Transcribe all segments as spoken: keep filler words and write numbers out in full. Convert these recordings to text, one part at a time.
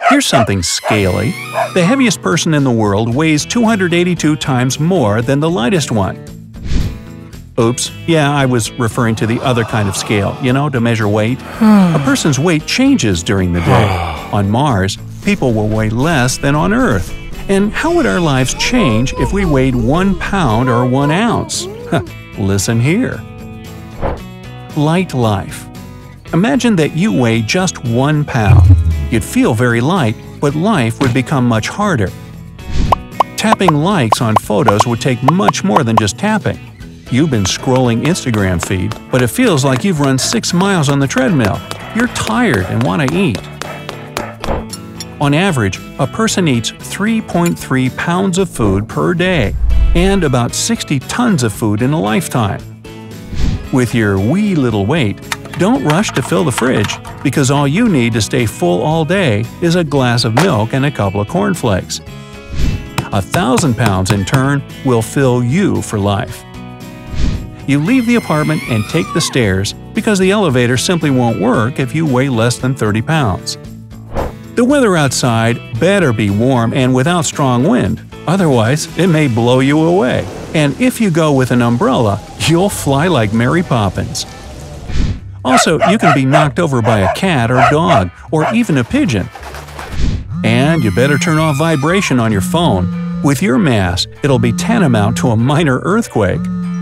Here's something scaly. The heaviest person in the world weighs two hundred eighty-two times more than the lightest one. Oops, yeah, I was referring to the other kind of scale, you know, to measure weight. A person's weight changes during the day. On Mars, people will weigh less than on Earth. And how would our lives change if we weighed one pound or one ounce? Listen here. Light life. Imagine that you weigh just one pound. You'd feel very light, but life would become much harder. Tapping likes on photos would take much more than just tapping. You've been scrolling Instagram feed, but it feels like you've run six miles on the treadmill. You're tired and want to eat. On average, a person eats three point three pounds of food per day, and about sixty tons of food in a lifetime. With your wee little weight, don't rush to fill the fridge, because all you need to stay full all day is a glass of milk and a couple of cornflakes. A thousand pounds, in turn, will fill you for life. You leave the apartment and take the stairs because the elevator simply won't work if you weigh less than thirty pounds. The weather outside better be warm and without strong wind, otherwise it may blow you away. And if you go with an umbrella, you'll fly like Mary Poppins. Also, you can be knocked over by a cat or dog, or even a pigeon. And you better turn off vibration on your phone. With your mass, it'll be tantamount to a minor earthquake.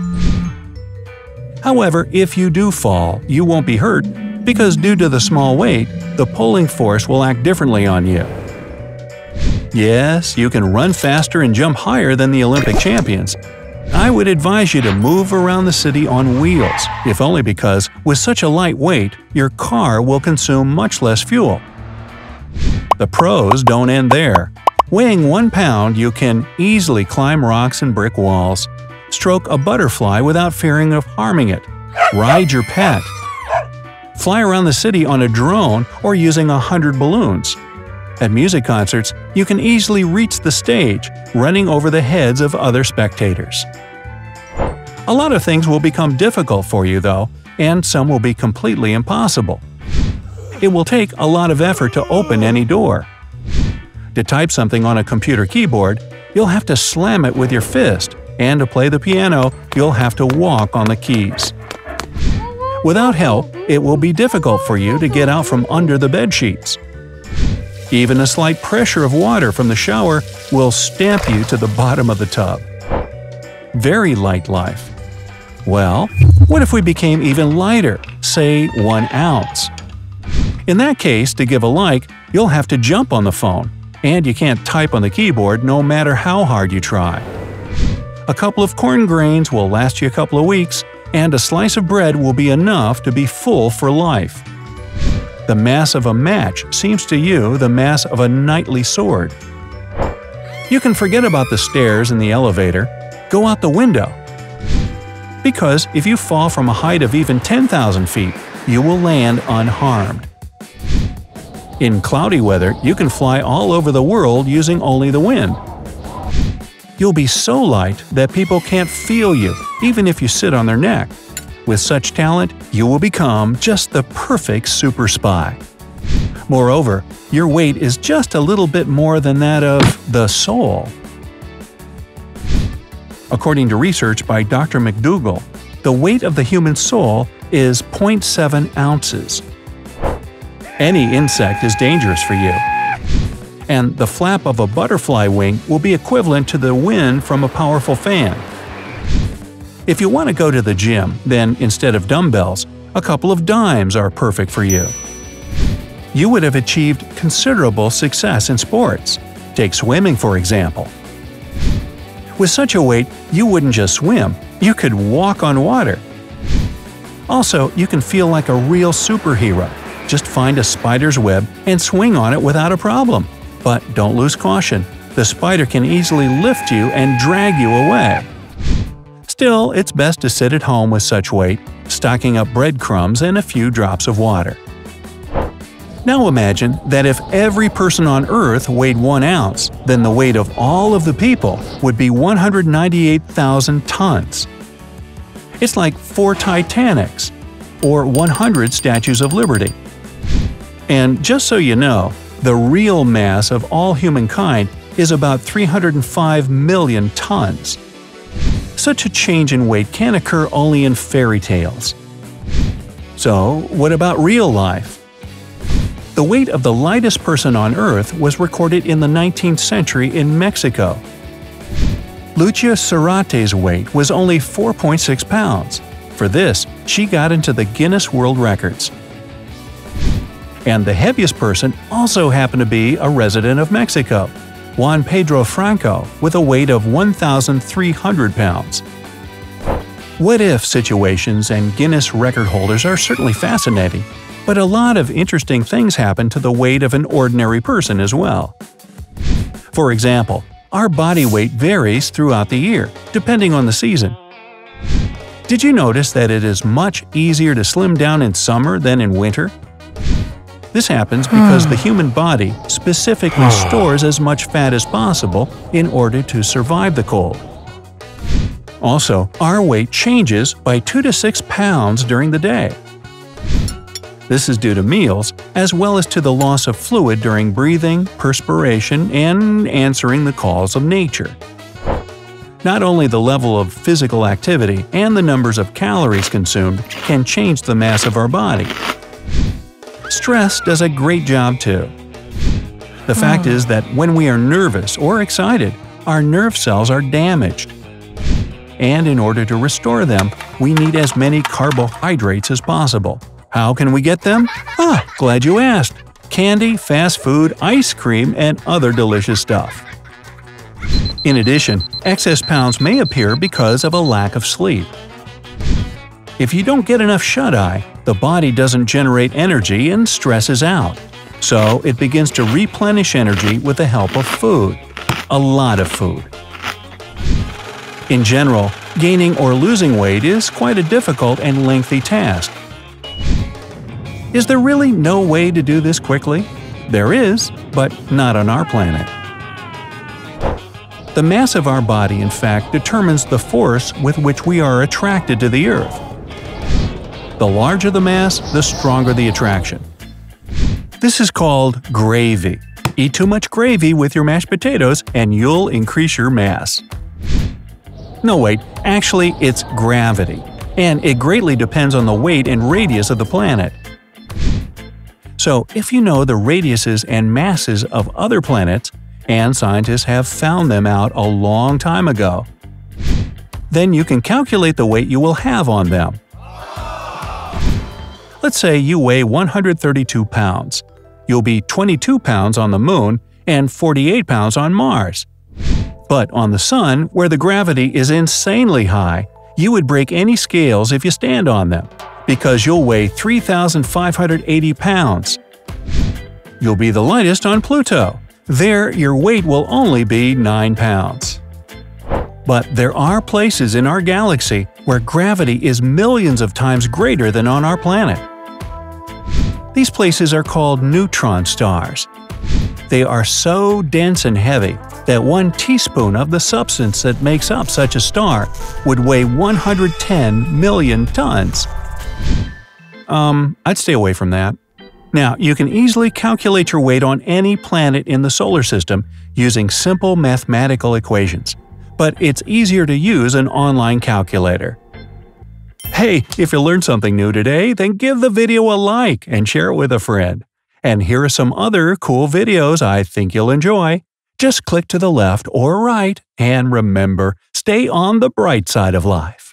However, if you do fall, you won't be hurt, because due to the small weight, the pulling force will act differently on you. Yes, you can run faster and jump higher than the Olympic champions. I would advise you to move around the city on wheels, if only because, with such a light weight, your car will consume much less fuel. The pros don't end there. Weighing one pound, you can easily climb rocks and brick walls, stroke a butterfly without fearing of harming it, ride your pet, fly around the city on a drone or using a hundred balloons. At music concerts, you can easily reach the stage, running over the heads of other spectators. A lot of things will become difficult for you, though, and some will be completely impossible. It will take a lot of effort to open any door. To type something on a computer keyboard, you'll have to slam it with your fist, and to play the piano, you'll have to walk on the keys. Without help, it will be difficult for you to get out from under the bedsheets. Even a slight pressure of water from the shower will stamp you to the bottom of the tub. Very light life. Well, what if we became even lighter, say one ounce? In that case, to give a like, you'll have to jump on the phone, and you can't type on the keyboard no matter how hard you try. A couple of corn grains will last you a couple of weeks, and a slice of bread will be enough to be full for life. The mass of a match seems to you the mass of a knightly sword. You can forget about the stairs and the elevator, go out the window. Because if you fall from a height of even ten thousand feet, you will land unharmed. In cloudy weather, you can fly all over the world using only the wind. You'll be so light that people can't feel you, even if you sit on their neck. With such talent, you will become just the perfect super spy. Moreover, your weight is just a little bit more than that of the soul. According to research by Doctor McDougall, the weight of the human soul is zero point seven ounces. Any insect is dangerous for you. And the flap of a butterfly wing will be equivalent to the wind from a powerful fan. If you want to go to the gym, then instead of dumbbells, a couple of dimes are perfect for you. You would have achieved considerable success in sports. Take swimming, for example. With such a weight, you wouldn't just swim, you could walk on water. Also, you can feel like a real superhero. Just find a spider's web and swing on it without a problem. But don't lose caution. The spider can easily lift you and drag you away. Still, it's best to sit at home with such weight, stocking up breadcrumbs and a few drops of water. Now imagine that if every person on Earth weighed one ounce, then the weight of all of the people would be one hundred ninety-eight thousand tons. It's like four Titanics, or one hundred Statues of Liberty. And just so you know, The real mass of all humankind is about three hundred five million tons. Such a change in weight can occur only in fairy tales. So, what about real life? The weight of the lightest person on Earth was recorded in the nineteenth century in Mexico. Lucia Cerrate's weight was only four point six pounds. For this, she got into the Guinness World Records. And the heaviest person also happened to be a resident of Mexico, Juan Pedro Franco, with a weight of one thousand three hundred pounds. What-if situations and Guinness record holders are certainly fascinating, but a lot of interesting things happen to the weight of an ordinary person as well. For example, our body weight varies throughout the year, depending on the season. Did you notice that it is much easier to slim down in summer than in winter? This happens because the human body specifically stores as much fat as possible in order to survive the cold. Also, our weight changes by two to six pounds during the day. This is due to meals, as well as to the loss of fluid during breathing, perspiration, and answering the calls of nature. Not only the level of physical activity and the numbers of calories consumed can change the mass of our body. Stress does a great job too. The fact is that when we are nervous or excited, our nerve cells are damaged. And in order to restore them, we need as many carbohydrates as possible. How can we get them? Ah, glad you asked. Candy, fast food, ice cream, and other delicious stuff. In addition, excess pounds may appear because of a lack of sleep. If you don't get enough shut-eye, the body doesn't generate energy and stresses out. So it begins to replenish energy with the help of food. A lot of food. In general, gaining or losing weight is quite a difficult and lengthy task. Is there really no way to do this quickly? There is, but not on our planet. The mass of our body, in fact, determines the force with which we are attracted to the Earth. The larger the mass, the stronger the attraction. This is called gravy. Eat too much gravy with your mashed potatoes and you'll increase your mass. No, wait, actually it's gravity, and it greatly depends on the weight and radius of the planet. So if you know the radiuses and masses of other planets, and scientists have found them out a long time ago, then you can calculate the weight you will have on them. Let's say you weigh one hundred thirty-two pounds. You'll be twenty-two pounds on the Moon and forty-eight pounds on Mars. But on the Sun, where the gravity is insanely high, you would break any scales if you stand on them, because you'll weigh three thousand five hundred eighty pounds. You'll be the lightest on Pluto. There, your weight will only be nine pounds. But there are places in our galaxy where gravity is millions of times greater than on our planet. These places are called neutron stars. They are so dense and heavy that one teaspoon of the substance that makes up such a star would weigh one hundred ten million tons. Um, I'd stay away from that. Now, you can easily calculate your weight on any planet in the solar system using simple mathematical equations, but it's easier to use an online calculator. Hey, if you learned something new today, then give the video a like and share it with a friend. And here are some other cool videos I think you'll enjoy. Just click to the left or right, and remember, stay on the bright side of life.